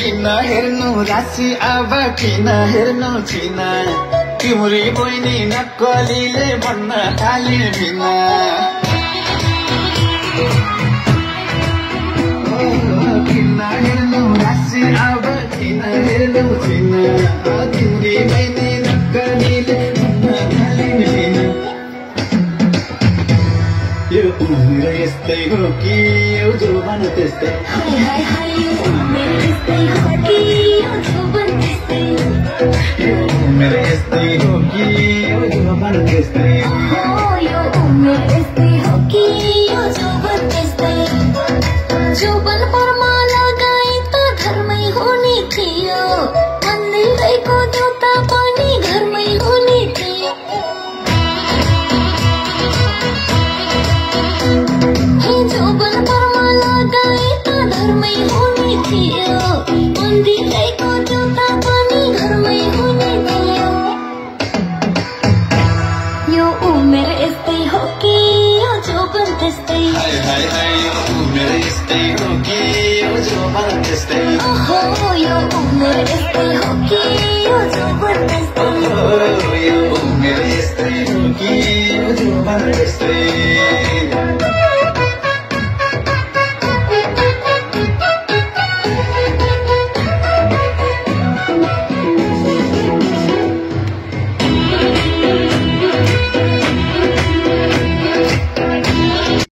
किन हेर्नु राशि अब किन हेर्नु छिना तिम्री बहिनी नक्कलीले भन्न थाले बिना किन हेर्नु राशि अब किन हेर्नु छिना तिम्री बहिनी नक्कलीले भन्न थाले बिना यो उमेर यस्तै हो कि यो जोबन त्यस्तै हाय हाय हाय यो उमेर यस्तै हो कि यो जोबन त्यस्तै यो उमेर यस्तै हो कि यो जोबन त्यस्तै यो उमेर यस्तै हो कि यो जोबन त्यस्तै जोबन परमा लगाए त घरमै हुने थियो मन्दिरैको देउता पनि घरमै हुने थियो जोबन परमा लगाए त घरमै हुने थियो मन्दिरैको देउता पनि घरमै हुने थियो यो उमेर यस्तै हो कि यो जोबन त्यस्तै हाय हाय हाय यो उमेर यस्तै हो कि यो जोबन त्यस्तै यो उमेर यस्तै हो कि यो जोबन त्यस्तै यो उमेर यस्तै हो कि यो जोबन त्यस्तै